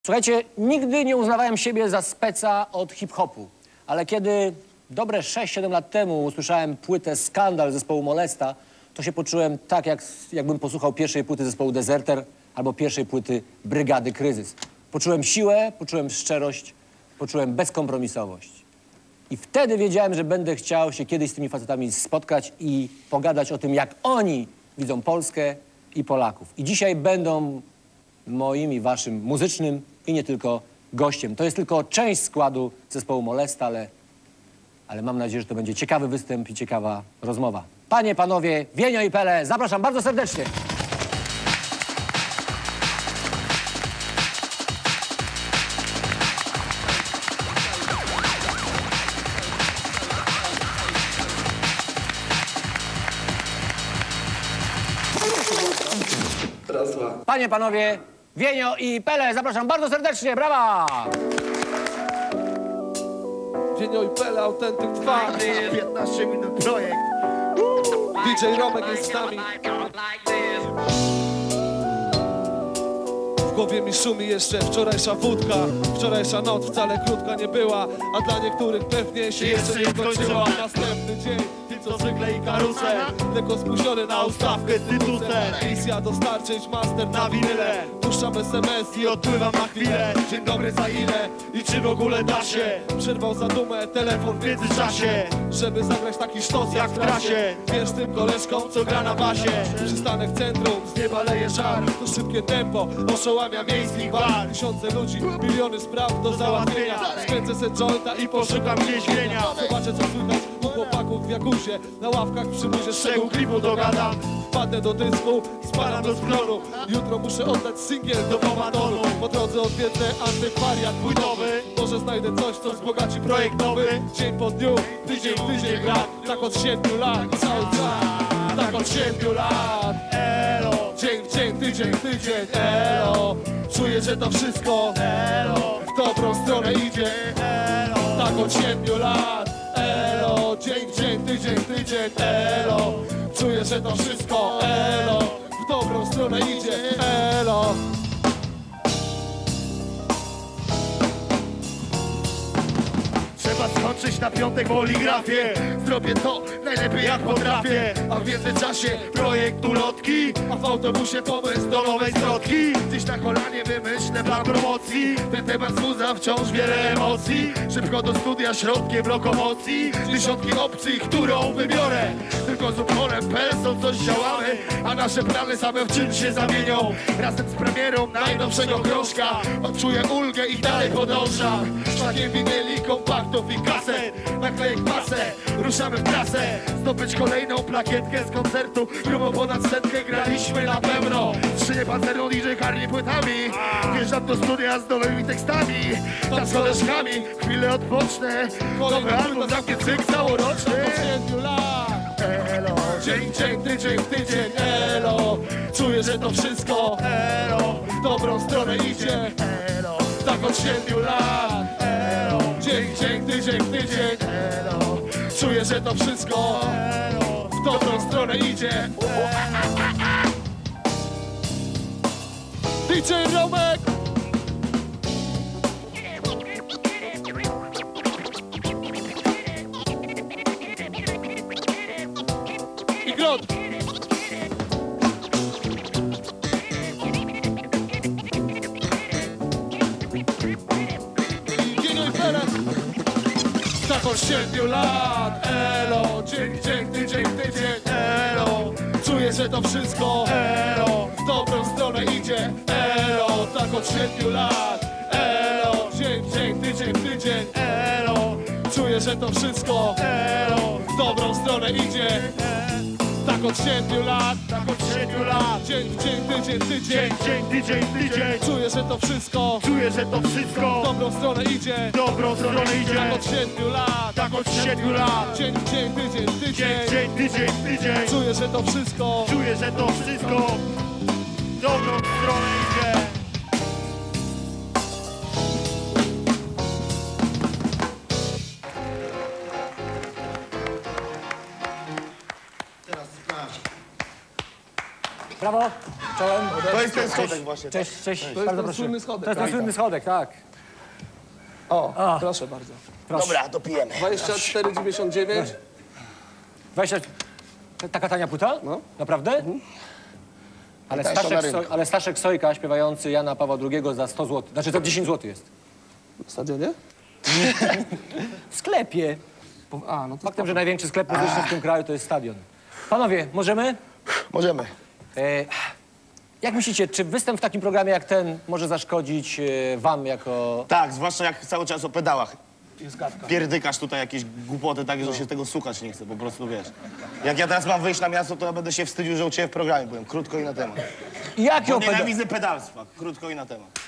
Słuchajcie, nigdy nie uznawałem siebie za speca od hip-hopu, ale kiedy dobre 6-7 lat temu usłyszałem płytę Skandal zespołu Molesta, to się poczułem tak, jakbym posłuchał pierwszej płyty zespołu Deserter albo pierwszej płyty Brygady Kryzys. Poczułem siłę, poczułem szczerość, poczułem bezkompromisowość. I wtedy wiedziałem, że będę chciał się kiedyś z tymi facetami spotkać i pogadać o tym, jak oni widzą Polskę i Polaków. I dzisiaj będą moim i waszym muzycznym i nie tylko gościem. To jest tylko część składu zespołu Molesta, ale mam nadzieję, że to będzie ciekawy występ i ciekawa rozmowa. Panie, panowie, Wienio i Pele, zapraszam bardzo serdecznie. Panie, panowie, Wienio i Pele, zapraszam bardzo serdecznie, brawa! Wienio i Pele, Autentyk 2. 15 minut projekt. DJ Romek jest z nami. W głowie mi szumi jeszcze wczorajsza wódka. Wczorajsza noc wcale krótka nie była, a dla niektórych pewnie się jeszcze nie kończyła. Następny dzień, Co zwykle i karusel. lekko spóźniony na ustawkę z tytusem. Misja dostarczyć master na winyle. Puszczam SMS I odpływam na chwilę. Dzień dobry, za ile? I czy w ogóle da się? Przerwał zadumę telefon W międzyczasie, żeby zagrać taki sztos jak w trasie. Wiesz tym koleżkom, co gra na basie. Przystanek centrum, z nieba leje żar. To szybkie tempo, oszołamia miejskich bar. Tysiące ludzi, miliony spraw do załatwienia. Skręcę se jointa i poszukam Więźnienia. Zobaczę, co słychać u chłopaków w Jakusie. Na ławkach przy muzie szczegół klipu dogadam. Wpadnę do dysku, spadam do scrollu. Jutro muszę oddać singiel do Pomadolu. Po drodze odwiedzę antykwariat płytowy. Może znajdę coś, co wzbogaci projekt nowy. Dzień po dniu, tydzień w tydzień brak. Tak od 7 lat, cały czas. Tak od 7 lat. Elo, Dzień w dzień, tydzień w tydzień. Elo, czuję, że to wszystko elo, w dobrą stronę idzie. elo. Tak od 7 lat. Elo, dzień w dzień, tydzień w tydzień. Elo, czuję, że to wszystko elo w dobrą stronę idzie. Elo. Trzeba skończyć na piątek poligrafię. Zrobię to najlepiej jak potrafię. A w międzyczasie projekt ulotki, a w autobusie pomysł do nowej zwrotki. Gdzieś na kolanie wymyślę plan promocji. Ten temat wzbudza wciąż wiele emocji. Szybko do studia środkiem lokomocji. Dziesiątki opcji, którą wybiorę. Tylko z uporem persą coś działamy, a nasze plany same w czym się zamienią. Razem z premierą najnowszego krążka odczuję ulgę i dalej podążam. Szlakiem winyli, kompaktów i kaset, naklejek masę, ruszamy w trasę. Zdobyć kolejną plakietkę z koncertu. Grubo ponad setkę graliśmy na pełno. Skrzynie pancerną DJ karmi płytami. Wjeżdżam do studia z nowymi tekstami. Tam z koleżkami chwilę odpocznę. Nowy album zamknie cykl całoroczny. Od 7 lat. Elo, Dzień w dzień, tydzień w tydzień. Elo, czuję, że to wszystko elo, w dobrą stronę idzie. elo, Tak od 7 lat. elo, Dzień w dzień, tydzień w tydzień. elo, Czuję, że to wszystko elo. w dobrą stronę idzie. DJ Romek! I Grot! Wienio i Pele! Tak od 7 lat, elo, dzień w dzień, tydzień w tydzień, elo, czuję, że to wszystko, elo, w dobrą stronę idzie, elo, tak od 7 lat, elo, dzień w dzień, tydzień w tydzień, elo, czuję, że to wszystko, elo, w dobrą stronę idzie, tak od 7 lat, Tak od 7 lat, dzień w dzień, tydzień w tydzień, tydzień, czuję, że to wszystko, czuję, że to w wszystko dobrą stronę idzie, w dobrą stronę tak idzie. od 7 lat, Tak od 7 lat, dzień w dzień, tydzień w tydzień. tydzień. Czuję, że to wszystko Czuję, że to wszystko w dobrą stronę idzie. Brawo! Czołem. To jest ten schodek właśnie. Cześć, cześć. To jest Bardzo ten proszę. słynny schodek. To jest ten słynny schodek, tak. O, proszę bardzo. Dobra, to pijemy. 24,99. 20... Taka tania płyta? No. Naprawdę? Ale, Najtańsza na rynku. ale Staszek Sojka śpiewający Jana Pawła II za 100 zł. Znaczy za 10 zł jest. W stadionie? W sklepie. A, no to Faktem, że największy sklep muzyczny w tym kraju to jest stadion. Panowie, możemy? Możemy. Jak myślicie, czy występ w takim programie jak ten może zaszkodzić wam jako... Tak, zwłaszcza jak cały czas o pedałach. Pierdykasz tutaj jakieś głupoty takie, że się tego słuchać nie chce, po prostu wiesz. Jak ja teraz mam wyjść na miasto, to ja będę się wstydził, że u ciebie w programie byłem. Krótko i na temat. Jakie Bo opeda... nienawidzę pedalstwa. Krótko i na temat.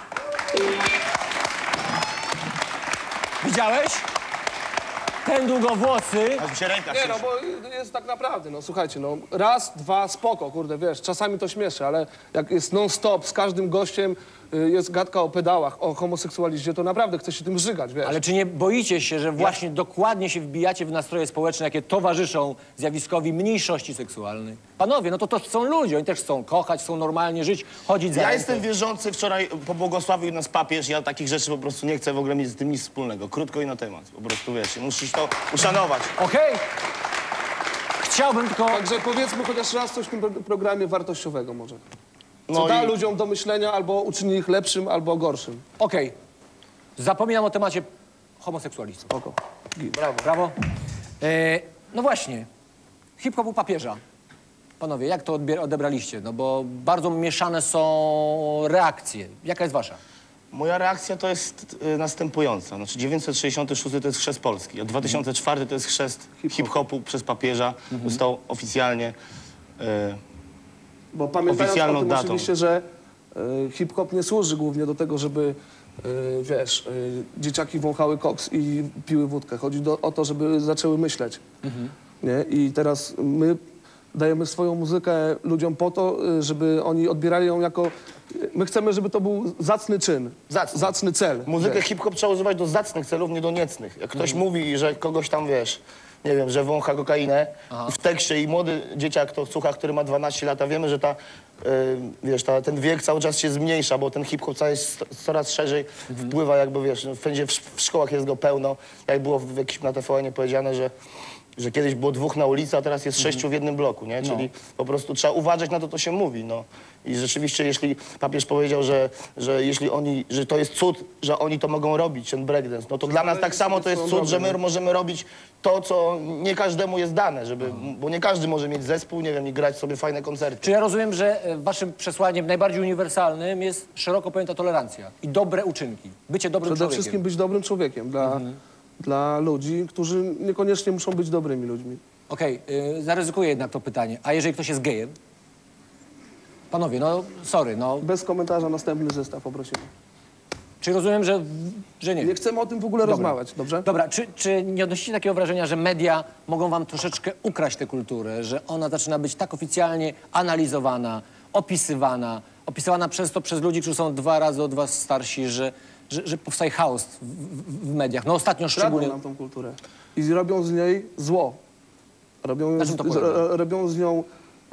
Widziałeś? Ten długowłosy... Aż mi się ręka Nie, no krzyczy. bo jest tak naprawdę, no słuchajcie, no raz, dwa, spoko, kurde, wiesz, czasami to śmieszy, ale jak jest non-stop, z każdym gościem jest gadka o pedałach, o homoseksualizmie, to naprawdę chce się tym żygać, wiesz. Ale czy nie boicie się, że właśnie dokładnie się wbijacie w nastroje społeczne, jakie towarzyszą zjawiskowi mniejszości seksualnej? Panowie, no to są ludzie, oni też chcą kochać, chcą normalnie żyć, chodzić za Ja rękę. jestem wierzący, wczoraj pobłogosławił nas papież, ja takich rzeczy po prostu nie chcę w ogóle mieć z tym nic wspólnego. Krótko i na temat, po prostu wiesz, musisz to uszanować. Okej. Chciałbym tylko... Także powiedzmy chociaż raz coś w tym programie wartościowego może. Co No da i ludziom do myślenia, albo uczyni ich lepszym, albo gorszym. Okej. Zapominam o temacie homoseksualistów. Spoko. Brawo. No właśnie. Hip-hop u papieża. Panowie, jak to odebraliście? No bo bardzo mieszane są reakcje. Jaka jest wasza? moja reakcja to jest następująca. Znaczy 966 to jest chrzest Polski, a 2004 to jest chrzest hip-hopu przez papieża. Został oficjalnie... Bo pamiętając o oficjalną tym datą. oczywiście, że hip-hop nie służy głównie do tego, żeby dzieciaki wąchały koks i piły wódkę. Chodzi o to, żeby zaczęły myśleć. Nie? I teraz my dajemy swoją muzykę ludziom po to, żeby oni odbierali ją jako... My chcemy, żeby to był zacny czyn, zacny cel. Muzykę wiesz. hip-hop trzeba używać do zacnych celów, nie do niecnych. Jak ktoś mówi, że kogoś tam, wiesz, nie wiem, że wącha kokainę w tekście i młody dzieciak to słucha, który ma 12 lat, a wiemy, że ten wiek cały czas się zmniejsza, bo ten hip-hop coraz szerzej wpływa, jakby, wiesz, wszędzie w szkołach jest go pełno. Jak było na TVN-ie powiedziane, że kiedyś było 2 na ulicy, a teraz jest 6 w jednym bloku, nie? Czyli po prostu trzeba uważać na to, co się mówi, no. I rzeczywiście, jeśli papież powiedział, że jeśli że to jest cud, że oni to mogą robić, ten breakdance, no to dla nas tak samo to jest cud, że my możemy robić to, co nie każdemu jest dane, bo nie każdy może mieć zespół, nie wiem, i grać sobie fajne koncerty. Czy ja rozumiem, że waszym przesłaniem najbardziej uniwersalnym jest szeroko pojęta tolerancja i dobre uczynki, bycie dobrym Przede człowiekiem? wszystkim być dobrym człowiekiem dla ludzi, którzy niekoniecznie muszą być dobrymi ludźmi. Okej, zaryzykuję jednak to pytanie. A jeżeli ktoś jest gejem? Panowie, no sorry, no. Bez komentarza następny zestaw poprosimy. Czy rozumiem, że nie? Nie chcemy o tym w ogóle rozmawiać, dobrze? Dobra, czy nie odnosicie takiego wrażenia, że media mogą wam troszeczkę ukraść tę kulturę, że ona zaczyna być tak oficjalnie analizowana, opisywana przez ludzi, którzy są 2 razy od was starsi, że powstaje chaos w mediach. No ostatnio szczególnie... Kradną nam tą kulturę i robią z niej zło. Na czym to polega? Robią z nią,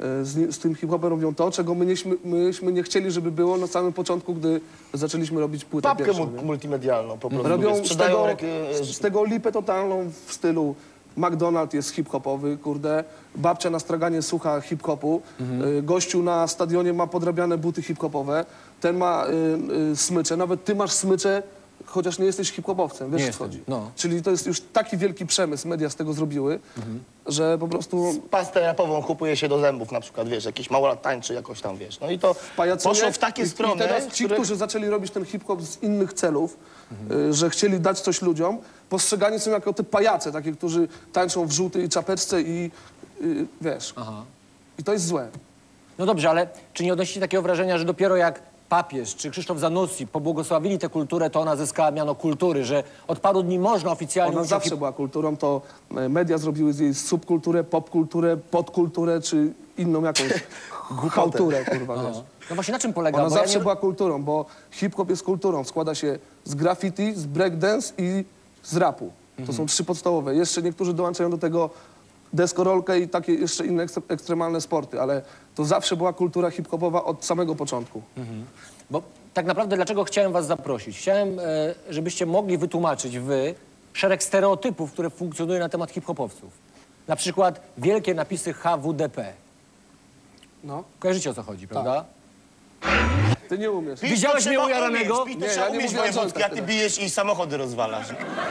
z tym hip-hopem robią to, czego myśmy nie chcieli, żeby było na samym początku, gdy zaczęliśmy robić płytę Papkę pierwszą. Nie? multimedialną po prostu. Robią Sprzedają z tego lipę totalną w stylu McDonald's jest hip-hopowy, kurde, babcia na straganie słucha hip-hopu, gościu na stadionie ma podrabiane buty hip-hopowe, ten ma smycze, nawet ty masz smycze, chociaż nie jesteś hip-hopowcem, wiesz, Nie o co jestem, chodzi. no. Czyli to jest już taki wielki przemysł, media z tego zrobiły, że po prostu Pastę rapową kupuje się do zębów na przykład, wiesz, jakiś małolat tańczy jakoś tam, wiesz. No i to pajacują. poszło w takie strony, I teraz ci, którzy zaczęli robić ten hip-hop z innych celów, że chcieli dać coś ludziom, postrzegani są jako te pajace, takie, którzy tańczą w żółtej czapeczce i wiesz. I to jest złe. No dobrze, ale czy nie odnosicie takiego wrażenia, że dopiero jak papież czy Krzysztof Zanussi pobłogosławili tę kulturę, to ona zyskała miano kultury, że od paru dni można oficjalnie... Ona mówić o zawsze była kulturą, to media zrobiły z jej subkulturę, popkulturę, podkulturę, czy inną jakąś chałturę, kurwa, wiesz. No właśnie na czym polega? Ona Bo ja zawsze nie... była kulturą, bo hip-hop jest kulturą. Składa się z graffiti, z breakdance i z rapu. To są 3 podstawowe. Jeszcze niektórzy dołączają do tego deskorolkę i takie jeszcze inne ekstremalne sporty, ale to zawsze była kultura hip-hopowa od samego początku. Bo tak naprawdę dlaczego chciałem was zaprosić? Chciałem, żebyście mogli wytłumaczyć wy szereg stereotypów, które funkcjonują na temat hip-hopowców. Na przykład wielkie napisy HWDP. No. Kojarzycie, o co chodzi, prawda? Ty nie umiesz. Pić Widziałeś to mnie trzeba ujaranego? umieć, pić Nie, to trzeba ja nie umieć, mówię o wojewódzki, a ty jointach bijesz i samochody rozwalasz.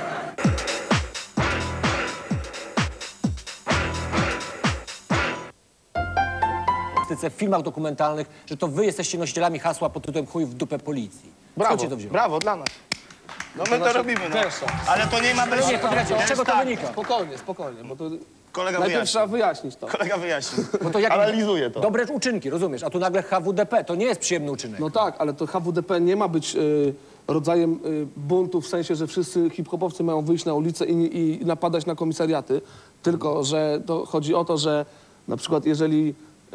W filmach dokumentalnych, że to wy jesteście nosicielami hasła pod tytułem chuj w dupę policji. Brawo, Skąd się to wzięło? brawo dla nas. No my to robimy, no. Pierwsza. Ale to nie ma być... Nie, poczekajcie, z czego to wynika? Spokojnie, bo to Kolega najpierw wyjaśni. trzeba wyjaśnić to. Kolega wyjaśni. Bo to jak Analizuje to. dobre uczynki, rozumiesz? A tu nagle HWDP, to nie jest przyjemny uczynek. No tak, ale to HWDP nie ma być rodzajem buntu w sensie, że wszyscy hip-hopowcy mają wyjść na ulicę i napadać na komisariaty, tylko że to chodzi o to, że na przykład jeżeli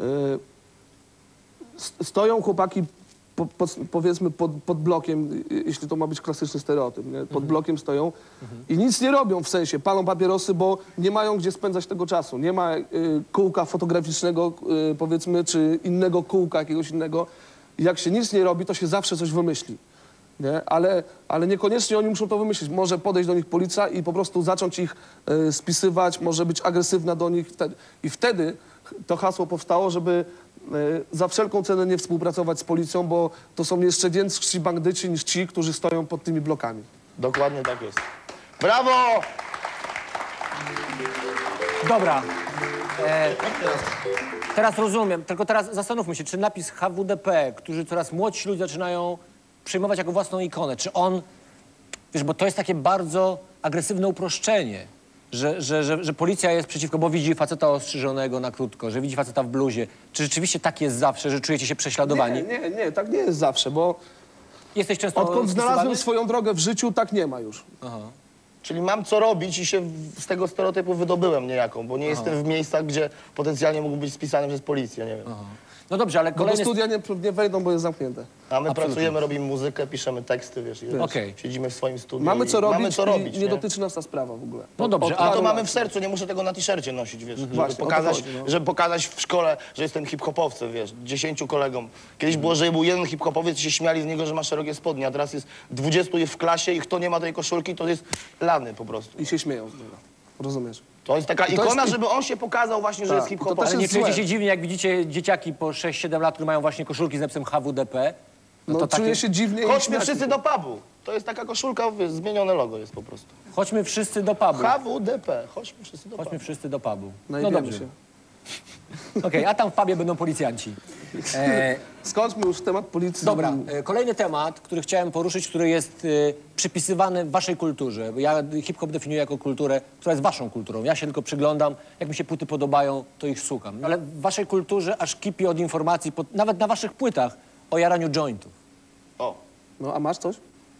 stoją chłopaki powiedzmy pod blokiem, jeśli to ma być klasyczny stereotyp, nie? Pod blokiem stoją i nic nie robią w sensie, palą papierosy, bo nie mają gdzie spędzać tego czasu. Nie ma kółka fotograficznego, powiedzmy, czy innego kółka jakiegoś innego. Jak się nic nie robi, to się zawsze coś wymyśli. Nie? Ale niekoniecznie oni muszą to wymyślić. Może podejść do nich policja i po prostu zacząć ich spisywać, może być agresywna do nich. I wtedy to hasło powstało, żeby za wszelką cenę nie współpracować z policją, bo to są jeszcze więksi bandyci niż ci, którzy stoją pod tymi blokami. Dokładnie tak jest. Brawo! Dobra. Teraz rozumiem, tylko teraz zastanówmy się, czy napis HWDP, który coraz młodsi ludzie zaczynają przyjmować jako własną ikonę, czy on, wiesz, bo to jest takie bardzo agresywne uproszczenie, że policja jest przeciwko, bo widzi faceta ostrzyżonego na krótko, że widzi faceta w bluzie. Czy rzeczywiście tak jest zawsze, że czujecie się prześladowani? Nie, tak nie jest zawsze, bo Jesteś często odkąd znalazłem spisywany? swoją drogę w życiu, tak nie ma już. Czyli mam co robić i się z tego stereotypu wydobyłem niejako, bo nie jestem w miejscach, gdzie potencjalnie mógł być spisany przez policję, nie wiem. No dobrze, ale Bo do kolejny... studia nie wejdą, bo jest zamknięte. A my pracujemy, robimy muzykę, piszemy teksty, wiesz, i Okej. siedzimy w swoim studiu Mamy i co robić, mamy co robić, i nie dotyczy nas ta sprawa w ogóle. No dobrze, A a to paru mamy lat. w sercu, nie muszę tego na t-shircie nosić, wiesz, żeby Właśnie, o to pokazać, chodzi, no. żeby pokazać w szkole, że jestem hip-hopowcem, wiesz, 10 kolegom. Kiedyś było, że był jeden hip-hopowiec i się śmiali z niego, że ma szerokie spodnie, a teraz jest 20 jest w klasie i kto nie ma tej koszulki, to jest lany po prostu. I się śmieją z niego. Rozumiesz? To jest taka to ikona, jest- żeby on się pokazał właśnie, że Tak, jest to hip-hopowy. też Ale nie jest czujecie złe. się dziwnie, jak widzicie dzieciaki po 6-7 lat, które mają właśnie koszulki z napisem HWDP? No, to czuję się dziwnie i Chodźmy śmiać. wszyscy do pubu. To jest taka koszulka, wiesz, zmienione logo jest po prostu. Chodźmy wszyscy do pubu. HWDP, chodźmy wszyscy do pubu. Chodźmy wszyscy do pubu. No Najebiemy dobrze. się. Okej, a tam w pubie będą policjanci. Skończmy już temat policji. Dobra, kolejny temat, który chciałem poruszyć, który jest przypisywany waszej kulturze. Bo ja hip-hop definiuję jako kulturę, która jest waszą kulturą. Ja się tylko przyglądam, jak mi się płyty podobają, to ich słucham. Ale w waszej kulturze aż kipi od informacji, nawet na waszych płytach, o jaraniu jointów. O, No, a masz coś?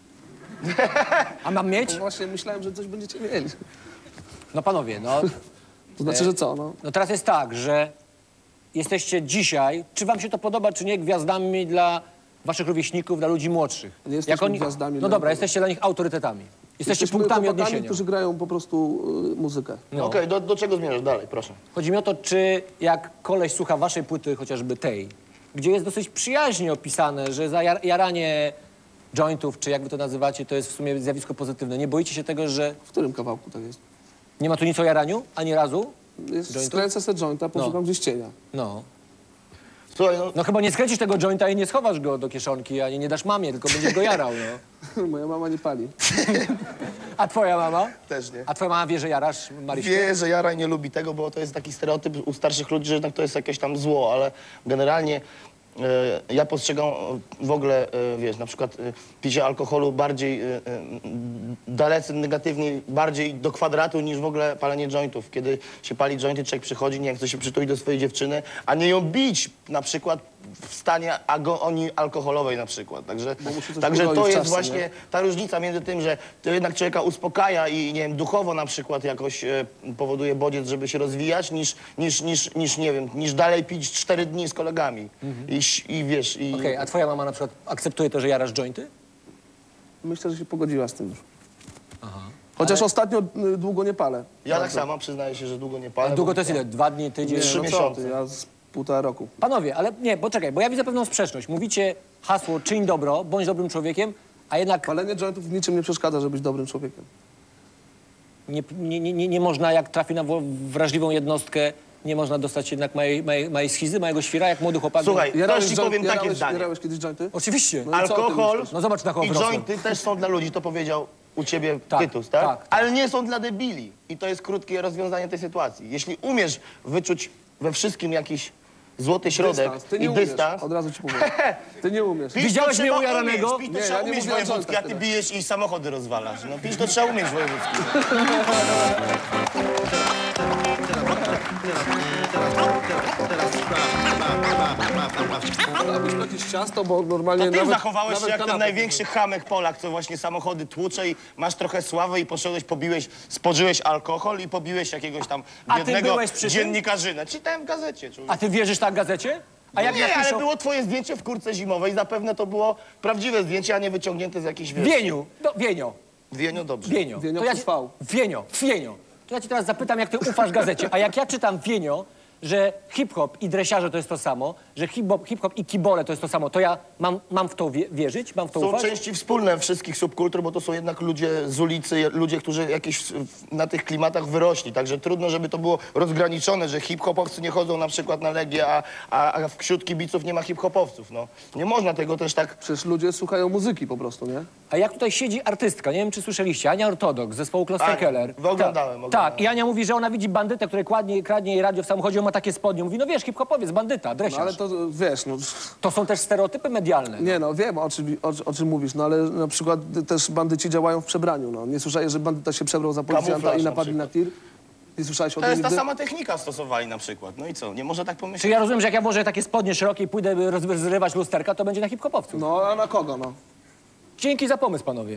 A mam mieć? No właśnie myślałem, że coś będziecie mieli. No panowie, no, To znaczy, że co? No? no teraz jest tak, że jesteście dzisiaj, czy wam się to podoba, czy nie, gwiazdami dla waszych rówieśników, dla ludzi młodszych. Nie jesteśmy gwiazdami No dla dobra, nikogo. jesteście dla nich autorytetami. Jesteście punktami chłopakami, odniesienia. którzy grają po prostu muzykę. No. okej, do czego zmierzasz dalej, proszę. Chodzi mi o to, czy jak koleś słucha waszej płyty, chociażby tej, gdzie jest dosyć przyjaźnie opisane, że za jaranie jointów, czy jak wy to nazywacie, to jest w sumie zjawisko pozytywne. Nie boicie się tego, że W którym kawałku tak jest? nie ma tu nic o jaraniu? Ani razu? Jointów? Skręcę se jointa, poszukam gdzieś cienia. No. Słuchaj, no, No chyba nie skręcisz tego jointa i nie schowasz go do kieszonki, ani nie dasz mamie, tylko będziesz go jarał, no. Moja mama nie pali. A twoja mama? też nie. A twoja mama wie, że jarasz, Marysiu? Wie, że Jaraj nie lubi tego, bo to jest taki stereotyp u starszych ludzi, że jednak to jest jakieś tam zło, ale generalnie ja postrzegam w ogóle, wiesz, na przykład picie alkoholu bardziej dalece negatywnie, bardziej do kwadratu niż w ogóle palenie jointów. Kiedy się pali jointy, człowiek przychodzi, nie chce się przytulić do swojej dziewczyny, a nie ją bić na przykład w stanie agonii alkoholowej na przykład. Także coś to uroić w jest czaszce, właśnie nie? ta różnica między tym, że to jednak człowieka uspokaja i nie wiem, duchowo na przykład jakoś powoduje bodziec, żeby się rozwijać, niż nie wiem, niż dalej pić 4 dni z kolegami. I wiesz, i... Okej, a twoja mama na przykład akceptuje to, że jarasz jointy? Myślę, że się pogodziła z tym już. Chociaż ostatnio długo nie palę. Ja tak samo przyznaję się, że długo nie palę. Długo bo- to jest ile? 2 dni, tydzień? Trzy No co miesiące. ty, ja z 1,5 roku. Panowie, ale nie, poczekaj, bo ja widzę pewną sprzeczność. Mówicie hasło czyń dobro, bądź dobrym człowiekiem, a jednak Palenie jointów w niczym nie przeszkadza, żeby być dobrym człowiekiem. nie można, jak trafi na wrażliwą jednostkę, nie można dostać jednak mojej schizy, mojego świra, jak młody chłopak. Słuchaj, Jarałeś też ci joint- powiem takie jarałeś- zdanie. Jarałeś kiedyś jointy? Oczywiście. No i co o tym Alkohol myślisz? No zobacz, na kogo i wrosłem. jointy też są dla ludzi, to powiedział u ciebie Tak, Tytus, tak? tak. Ale nie są dla debili. I to jest krótkie rozwiązanie tej sytuacji. Jeśli umiesz wyczuć we wszystkim jakiś złoty środek Dystans. Ty i nie umiesz, dystans... od razu ci powiem. Ty nie umiesz. Pić Widziałeś to mnie trzeba ujaranego? umieć, pić to Nie, trzeba ja nie umieć mówię o wojewódzki, a jointach ty tyle. bijesz i samochody rozwalasz. No pić to trzeba umieć wojewódzki. Dałbyś jakieś ciasto, bo normalnie To ty nawet... zachowałeś się nawet jak ten kanapę największy chamek Polak, co właśnie samochody tłucze i masz trochę sławy i poszedłeś, spożyłeś alkohol i pobiłeś jakiegoś tam A ty biednego byłeś przy tym? dziennikarzynę. Czytałem w gazecie, człowiek. A ty wierzysz tak gazecie? A jak Nie, ale napiszą... było twoje zdjęcie w kurtce zimowej, zapewne to było prawdziwe zdjęcie, a nie wyciągnięte z jakiejś wiesz. Wieniu, no, Wienio, Wienio, dobrze. Wienio. Wienio To ja przez ci- V. Wienio. To ja cię teraz zapytam, jak ty ufasz gazecie. A jak ja czytam Wienio, że hip-hop i dresiarze to jest to samo, że hip-hop i kibole to jest to samo, to ja mam w to wierzyć? Mam w to Są ufać? części wspólne wszystkich subkultur, bo to są jednak ludzie z ulicy, ludzie, którzy jakieś na tych klimatach wyrośli. Także trudno, żeby to było rozgraniczone, że hip-hopowcy nie chodzą na przykład na Legię, a wśród kibiców nie ma hip-hopowców. No. Nie można tego też tak... Przecież ludzie słuchają muzyki po prostu, nie? A jak tutaj siedzi artystka, nie wiem, czy słyszeliście, Ania Ortodoks z zespołu Ania, Klosterkeller. oglądałem. Tak, i Ania mówi, że ona widzi bandytę, który kradnie jej radio w samochodzie, on ma takie spodnie. Mówi, no wiesz, hip-hopowiec, bandyta, dresiarz. No ale to, wiesz, no... To są też stereotypy medialne. Nie no, wiem o czym mówisz, no ale na przykład też bandyci działają w przebraniu, no. Nie słyszałeś, że bandyta się przebrał za policjanta Kamuflaż i na napadli na tir? Nie słyszałeś o To tym jest ta nigdy? sama technika stosowali na przykład. No i co? Nie można tak Czy pomyśleć? ja rozumiem, że jak ja włożę takie spodnie szerokie i pójdę rozrywać lusterka, to będzie na hip-hopowców. No, a na kogo, no? Dzięki za pomysł, panowie.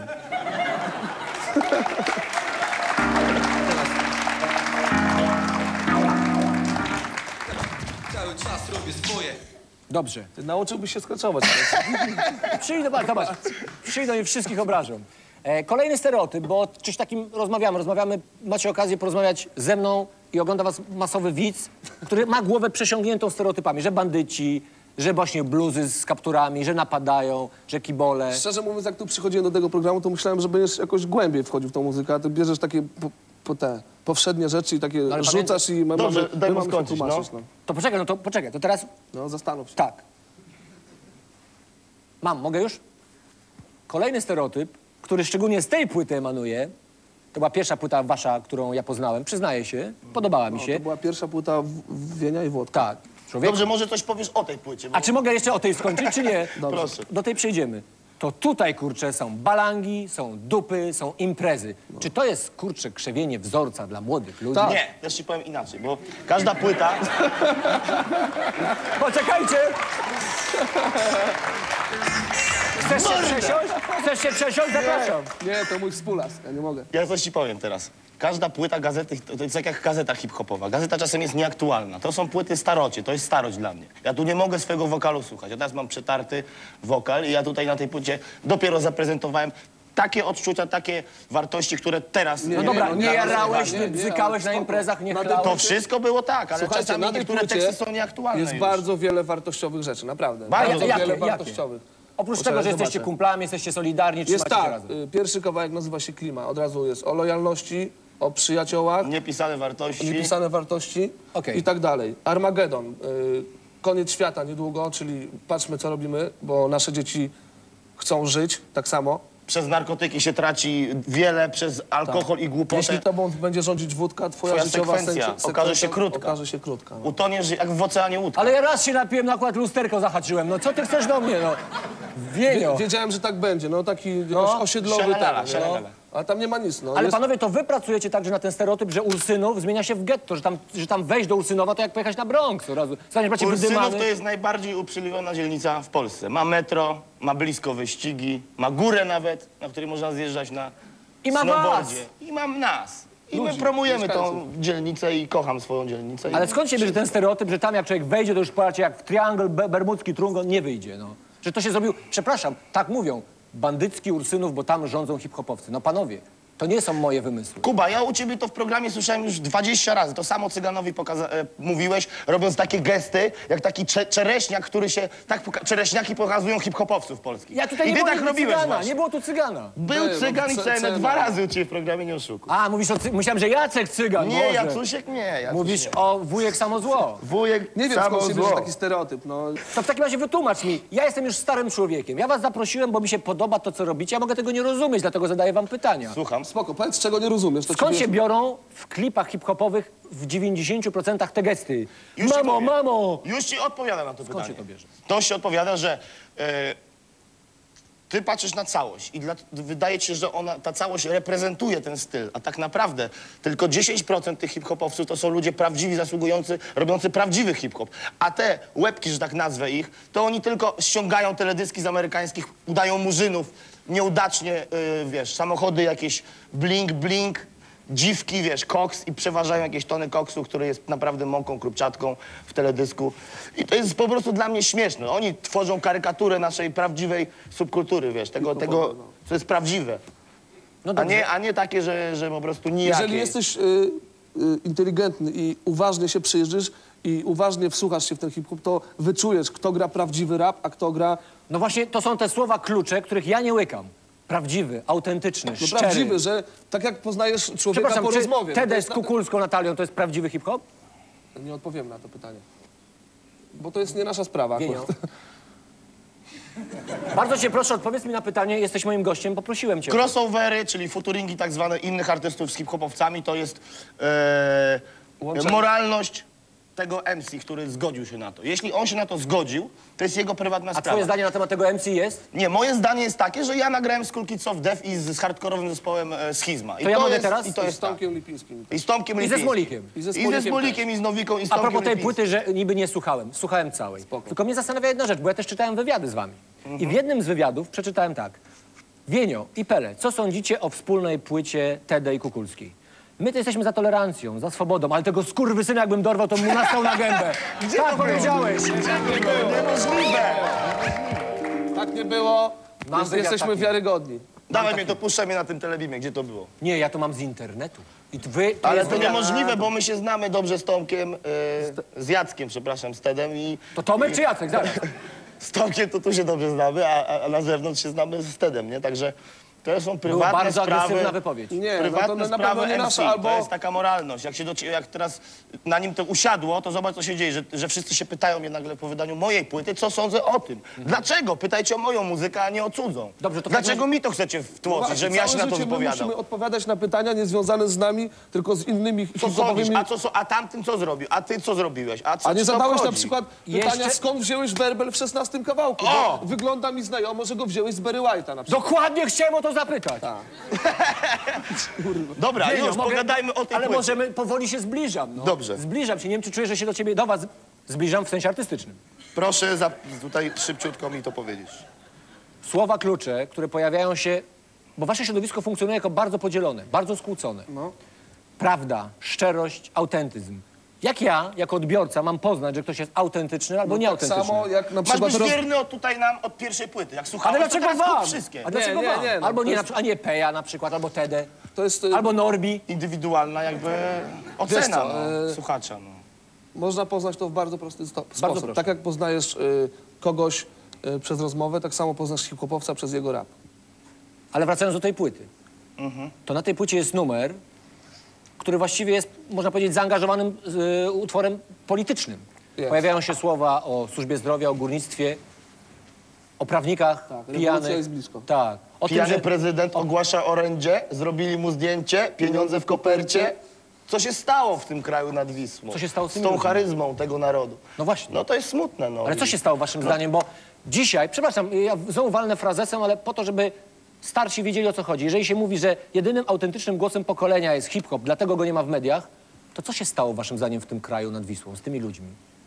Cały czas robię swoje. Dobrze. Ty nauczyłbyś się skaczować. Zobacz. Przyjdą i wszystkich obrażą. Kolejny stereotyp, bo o czymś takim rozmawiamy, macie okazję porozmawiać ze mną i ogląda was masowy widz, który ma głowę przesiągniętą stereotypami, że bandyci, że właśnie bluzy z kapturami, że napadają, że kibole. Szczerze mówiąc, jak tu przychodziłem do tego programu, to myślałem, że będziesz jakoś głębiej wchodził w tą muzykę, a ty bierzesz takie te powszednie rzeczy i takie ale rzucasz i my Dobrze, mamy, daj my mu mamy się skończyć, tłumaczyć, no. To poczekaj, to teraz No, zastanów się. tak. Mogę już? Kolejny stereotyp, który szczególnie z tej płyty emanuje, to była pierwsza płyta wasza, którą ja poznałem, przyznaję się, podobała mi No, się. to była pierwsza płyta Wienia i Włodka. Tak, człowiek. Dobrze, może coś powiesz o tej płycie. Bo... A czy mogę jeszcze o tej skończyć, czy nie? Proszę. Do tej przejdziemy. To tutaj, kurczę, są balangi, są dupy, są imprezy. Czy to jest, kurczę, krzewienie wzorca dla młodych ludzi? Tak. Nie, też ci powiem inaczej, bo każda płyta... Poczekajcie! Chcesz się przesiąść? Chcesz się przesiąść? Zapraszam. Nie, to mój współlas, ja nie mogę. Ja coś ci powiem teraz. Każda płyta gazety, to jest jak gazeta hip-hopowa. Gazeta czasem jest nieaktualna. To są płyty starocie, to jest starość dla mnie. Ja tu nie mogę swojego wokalu słuchać. Ja teraz mam przetarty wokal i ja tutaj na tej płycie dopiero zaprezentowałem takie odczucia, takie wartości, które teraz... No dobra, no nie nie, jarałeś, nie, nie nie, bzykałeś ale na imprezach, nie Na chlałeś. To wszystko było tak, ale Słuchajcie, czasami na tej niektóre płycie teksty są nieaktualne jest już. bardzo wiele wartościowych rzeczy, naprawdę. Bardzo Bardzo jakie? wiele Jakie? wartościowych. Oprócz Poczekaj, tego, że jesteście zobaczę. kumplami, jesteście solidarni, Jest trzymacie się tak, razem. pierwszy kawałek nazywa się Klima, od razu jest o lojalności, o przyjaciołach, Niepisane wartości. niepisane wartości Okej. i tak dalej. Armagedon, koniec świata niedługo, czyli patrzmy co robimy, bo nasze dzieci chcą żyć tak samo. Przez narkotyki się traci wiele, przez alkohol i głupotę. Jeśli tobą będzie rządzić wódka, twoja Twoja życiowa sekwencja okaże się krótka. Okaże się krótka. No. Utoniesz jak w oceanie łódka. Ale ja raz się napiłem, na akurat lusterko zahaczyłem. No co ty chcesz do mnie, no? Wienio. Wiedziałem, że tak będzie, no taki No. osiedlowy Sialalala, ten, sialalala. no. Ale tam nie ma nic, no. Ale Jest... panowie, to wy pracujecie także na ten stereotyp, że Ursynów zmienia się w getto, że tam wejść do Ursynowa to jak pojechać na Bronx. Od razu staniesz bracie Ursynów wydymany. to jest najbardziej uprzywilejowana dzielnica w Polsce. Ma metro, ma blisko wyścigi, ma górę nawet, na której można zjeżdżać na I ma snowboardzie. was. I mam nas. I my Ludzi, promujemy tą mieszkańców. dzielnicę i kocham swoją dzielnicę. Ale skąd się bierze ten stereotyp, że tam jak człowiek wejdzie, to już płacie jak w triangle bermudzki trungon nie wyjdzie, no? Że to się zrobił, przepraszam, tak mówią, bandycki Ursynów, bo tam rządzą hip-hopowcy. No panowie, To nie są moje wymysły. Kuba, ja u ciebie to w programie słyszałem już 20 razy. To samo Cyganowi mówiłeś, robiąc takie gesty, jak taki czereśniak, który się... Czereśniaki pokazują hip-hopowców polskich. Ja tutaj I nie ty było tak nigdy robiłeś cygana, właśnie. nie było tu cygana. Był cygan i Cena. cenę 2 razy u ciebie w programie, nie oszukuj. A, mówisz o myślałem, że Jacek Cygan, Nie, Boże. Jacusiek nie. Jacuś Mówisz nie. o wujek samo zło. Wujek Nie wiem, samo skąd się zło. bierze taki stereotyp, no. To w takim razie wytłumacz mi. Ja jestem już starym człowiekiem. Ja was zaprosiłem, bo mi się podoba to, co robicie. Ja mogę tego nie rozumieć, dlatego zadaję wam pytania. Słucham. Spoko, powiedz, czego nie rozumiesz. To ci Skąd wiesz- się biorą w klipach hip-hopowych w 90% te gesty? Już ci Mamo, powiem. mamo! Już ci odpowiadam na to pytanie. się to bierze? To się odpowiada, że ty patrzysz na całość i wydaje ci się, że ta całość reprezentuje ten styl, a tak naprawdę tylko 10% tych hip-hopowców to są ludzie prawdziwi, zasługujący, robiący prawdziwy hip-hop. A te łebki, że tak nazwę ich, to oni tylko ściągają teledyski z amerykańskich, udają murzynów, nieudacznie, wiesz, samochody jakieś blink, dziwki, wiesz, koks i przeważają jakieś tony koksu, który jest naprawdę mąką krupczatką w teledysku. I to jest po prostu dla mnie śmieszne. Oni tworzą karykaturę naszej prawdziwej subkultury, wiesz, tego co jest prawdziwe. No A dobrze. nie takie, że po prostu nijakie. Jeżeli jesteś inteligentny i uważnie się przyjrzysz i uważnie wsłuchasz się w ten hip-hop, to wyczujesz, kto gra prawdziwy rap, a kto gra No właśnie, to są te słowa klucze, których ja nie łykam. Prawdziwy, autentyczny, no, szczery. prawdziwy, że tak jak poznajesz człowieka Przepraszam, po czy rozmowie. no to Tede jest z Kukulską Natalią to jest prawdziwy hip-hop? Nie odpowiem na to pytanie. Bo to jest nie nasza sprawa. Wienio. akurat. Bardzo cię proszę, odpowiedz mi na pytanie. Jesteś moim gościem, poprosiłem cię. Crossovery, czyli futuringi tak zwane innych artystów z hip-hopowcami, to jest Łączenie. moralność tego MC, który zgodził się na to. Jeśli on się na to zgodził, to jest jego prywatna A sprawa. twoje zdanie na temat tego MC jest? Nie, moje zdanie jest takie, że ja nagrałem z Cool Kids of Death i z hardkorowym zespołem Schizma. I To ja mogę jest, teraz? I to I jest z tak. Tomkiem Lipińskim. I z Tomkiem I ze Lipińskim. Smolikiem. I ze I ze Smolikiem Smolikiem, i z Nowiką, i z A Tomkiem propos tej Lipińskim. płyty, że niby nie słuchałem. Słuchałem całej. Spoko. Tylko mnie zastanawia jedna rzecz, bo ja też czytałem wywiady z wami. I w jednym z wywiadów przeczytałem tak. Wienio i Pele, co sądzicie o wspólnej płycie Tede i Kukulskiej? My to jesteśmy za tolerancją, za swobodą, ale tego skurwysyna jakbym dorwał, to mu nastał na gębę. Gdzie Tak to było? powiedziałeś. Niemożliwe! Tak nie było. Mam wywiad Jesteśmy taki. wiarygodni. Dawaj mnie, dopuszczaj mnie na tym telebimie, gdzie to było. Nie, ja to mam z internetu. I wy, Ale jest to wywiad. niemożliwe, bo my się znamy dobrze z Tomkiem, z Jackiem, przepraszam, z Tedem i To Tomek czy Jacek? Zaraz. z Tomkiem to tu się dobrze znamy, a na zewnątrz się znamy z Tedem, nie? Także to są Była prywatne bardzo sprawy. agresywna wypowiedź. Nie, no Prywatne to na sprawy pewno nie MC, nasza, albo... to jest taka moralność. Jak teraz na nim to usiadło, to zobacz, co się dzieje, że wszyscy się pytają mnie nagle po wydaniu mojej płyty, co sądzę o tym. Dlaczego? Pytajcie o moją muzykę, a nie o cudzą. Dobrze, to w Dlaczego takim- mi to chcecie wtłoczyć, żebym ja Całe się na to życie my wypowiadał? musimy odpowiadać na pytania niezwiązane z nami, tylko z innymi Co hip-hopowymi... sądzisz? A tamtym co zrobił? A ty co zrobiłeś? A co A nie ci to zadałeś na obchodzi? przykład Jeszcze- pytania, skąd wziąłeś werbel w 16 kawałku? O! Bo wygląda mi znajomo, że go wziąłeś z Barry White'a na przykład. Dokładnie chciałem o to zapytać. Dobra, Wienio, już mogę- pogadajmy o tej Ale płycie. możemy, powoli się zbliżam. No. Dobrze. Zbliżam się, nie wiem, czy czuję, że się do was zbliżam w sensie artystycznym. Proszę tutaj szybciutko mi to powiedzieć. Słowa klucze, które pojawiają się, bo wasze środowisko funkcjonuje jako bardzo podzielone, bardzo skłócone. No. Prawda, szczerość, autentyzm. Jak ja, jako odbiorca, mam poznać, że ktoś jest autentyczny albo Tak nieautentyczny? samo jak na Masz przykład... być wierny tutaj nam od pierwszej płyty. Jak Ale słuchałeś, dlaczego to teraz kup wam? wszystkie. A dlaczego Nie, wam? nie, no, Albo to nie, jest- a nie Peja na przykład, albo Tede, To jest... albo Norbi. Indywidualna jakby ocena Wiesz co, słuchacza. No. Można poznać to w bardzo prosty sposób. proszę. Tak jak poznajesz kogoś przez rozmowę, tak samo poznasz hip-hopowca przez jego rap. Ale wracając do tej płyty, to na tej płycie jest numer, który właściwie jest, można powiedzieć, zaangażowanym utworem politycznym. Jest. Pojawiają się słowa o służbie zdrowia, o górnictwie, o prawnikach Tak, pijanych. rewolucja jest blisko. Tak. O Pijany tym, że prezydent ogłasza orędzie, zrobili mu zdjęcie, pieniądze w kopercie. Co się stało w tym kraju nad Wisłą? Co się stało z z tymi tą ludźmi? charyzmą tego narodu? No właśnie. No to jest smutne, no. Ale co się stało waszym zdaniem? Bo dzisiaj, przepraszam, ja znowu walnę frazesem, ale po to, żeby starsi wiedzieli, o co chodzi. Jeżeli się mówi, że jedynym autentycznym głosem pokolenia jest hip-hop, dlatego go nie ma w mediach, to co się stało waszym zdaniem w tym kraju nad Wisłą, z tymi ludźmi?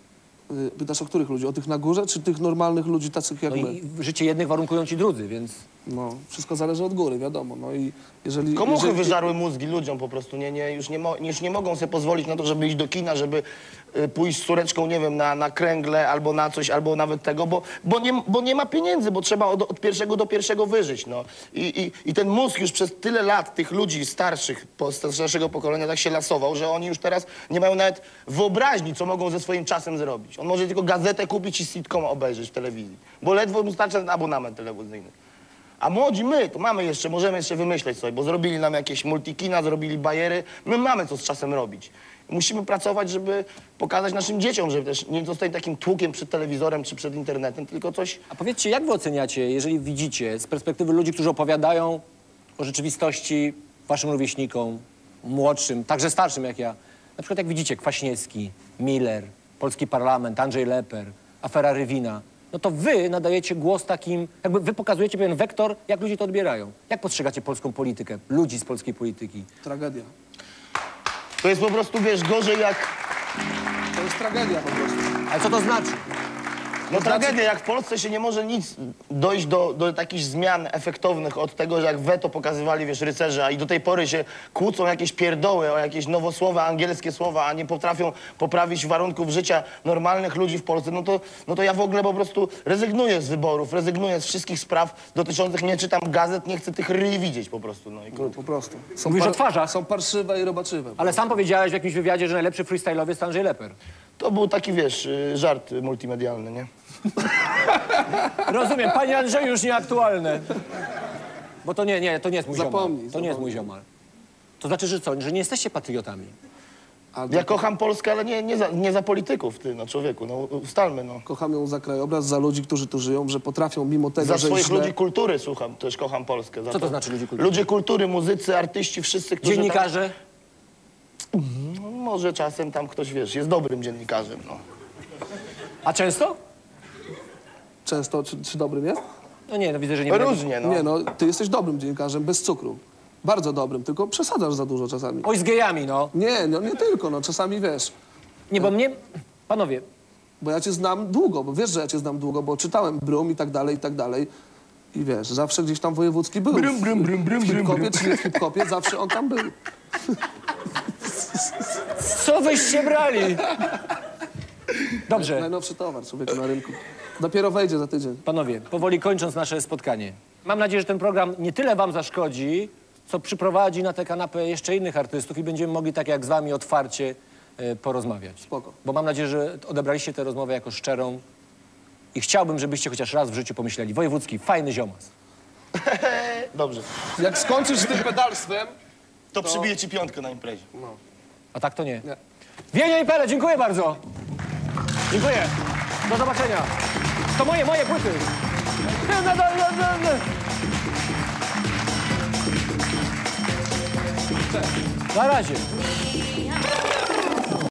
Pytasz o których ludzi? O tych na górze, czy tych normalnych ludzi, takich jak No my? i życie jednych warunkują ci drudzy, więc... No, wszystko zależy od góry, wiadomo. No i jeżeli... Komuchy wyżarły mózgi ludziom po prostu, już nie mogą sobie pozwolić na to, żeby iść do kina, żeby pójść z córeczką, nie wiem, na kręgle albo na coś, albo nawet tego, bo nie ma pieniędzy, bo trzeba od pierwszego do pierwszego wyżyć, no. I ten mózg już przez tyle lat tych ludzi starszych, starszego pokolenia tak się lasował, że oni już teraz nie mają nawet wyobraźni, co mogą ze swoim czasem zrobić. On może tylko gazetę kupić i sitcom obejrzeć w telewizji, bo ledwo mu starcza ten abonament telewizyjny. A młodzi my, to możemy jeszcze wymyśleć sobie, bo zrobili nam jakieś multikina, zrobili bajery. My mamy co z czasem robić. Musimy pracować, żeby pokazać naszym dzieciom, żeby też nie zostać takim tłukiem przed telewizorem czy przed internetem, tylko coś... A powiedzcie, jak wy oceniacie, jeżeli widzicie z perspektywy ludzi, którzy opowiadają o rzeczywistości waszym rówieśnikom, młodszym, także starszym jak ja, na przykład jak widzicie Kwaśniewski, Miller, Polski Parlament, Andrzej Leper, afera Rywina, no to wy nadajecie głos takim, jakby wy pokazujecie pewien wektor, jak ludzie to odbierają. Jak postrzegacie polską politykę, ludzi z polskiej polityki? Tragedia. To jest po prostu, wiesz, gorzej jak... To jest tragedia po prostu. Ale co to znaczy? No tragedia, jak w Polsce się nie może nic dojść do takich zmian efektownych od tego, że jak weto pokazywali, wiesz, rycerze, a i do tej pory się kłócą jakieś pierdoły o jakieś nowosłowa, angielskie słowa, a nie potrafią poprawić warunków życia normalnych ludzi w Polsce, no to ja w ogóle po prostu rezygnuję z wyborów, rezygnuję z wszystkich spraw dotyczących, nie czytam gazet, nie chcę tych ryj widzieć po prostu, no i No, krótko. po prostu. Mówisz o twarzach. Są parszywe i robaczywe. Ale sam powiedziałeś w jakimś wywiadzie, że najlepszy freestyle'owiec to Andrzej Leper. To był taki, wiesz, żart multimedialny, nie? Rozumiem, panie Andrzeju, już nieaktualne. Bo to nie jest mój Zapomnij, ziomal. To nie jest mój ziomal. To znaczy, że co? Że nie jesteście patriotami. Ja kocham Polskę, ale nie za polityków, ty, no człowieku, no ustalmy, no. Kocham ją za krajobraz, za ludzi, którzy tu żyją, że potrafią mimo tego, Za że swoich źle... ludzi kultury słucham, też kocham Polskę. Za Co to znaczy ludzi kultury? Ludzie kultury, muzycy, artyści, wszyscy, którzy Dziennikarze? Tam, no, może czasem tam ktoś, wiesz, jest dobrym dziennikarzem, no. A często? Często, czy dobrym jest? No nie, no widzę, że nie będę. Różnie, no. Nie, no, ty jesteś dobrym dziennikarzem, bez cukru. Bardzo dobrym, tylko przesadzasz za dużo czasami. Oj, z gejami, no. Nie, no nie tylko, no czasami wiesz. Nie, bo mnie... Panowie, Bo ja cię znam długo, bo wiesz, że ja cię znam długo, bo czytałem Brum i tak dalej, i tak dalej. I wiesz, zawsze gdzieś tam Wojewódzki był. W hip-hopie czy nie w hip-hopie, zawsze on tam był. co wyście brali? Dobrze, Najnowszy towar, człowieku, na rynku. Dopiero wejdzie za tydzień. panowie, powoli kończąc nasze spotkanie. Mam nadzieję, że ten program nie tyle wam zaszkodzi, co przyprowadzi na tę kanapę jeszcze innych artystów i będziemy mogli tak jak z wami otwarcie porozmawiać. Spoko. Bo mam nadzieję, że odebraliście tę rozmowę jako szczerą i chciałbym, żebyście chociaż raz w życiu pomyśleli. Wojewódzki, fajny ziomas. Dobrze. Jak skończysz z tym pedalstwem, To przybiję ci piątkę na imprezie. A tak to nie. Nie. Wienia i Pele, dziękuję bardzo. Dziękuję. Do zobaczenia. To moje płyty. Na razie.